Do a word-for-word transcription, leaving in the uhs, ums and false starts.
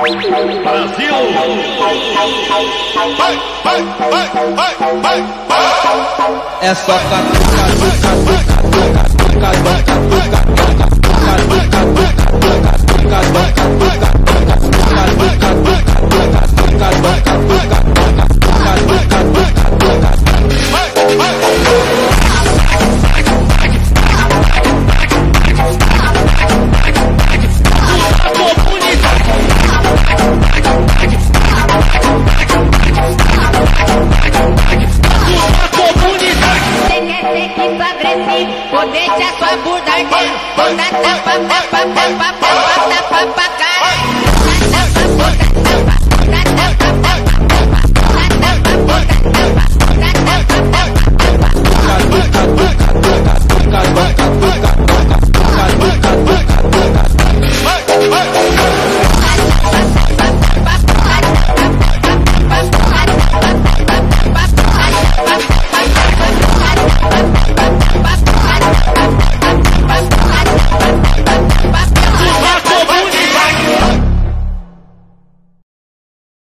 Brasil! Vai, vai, vai, vai, vai, vai. É só catuca, catuca, catuca, catuca, catuca, catuca, catuca, catuca, catuca, catuca.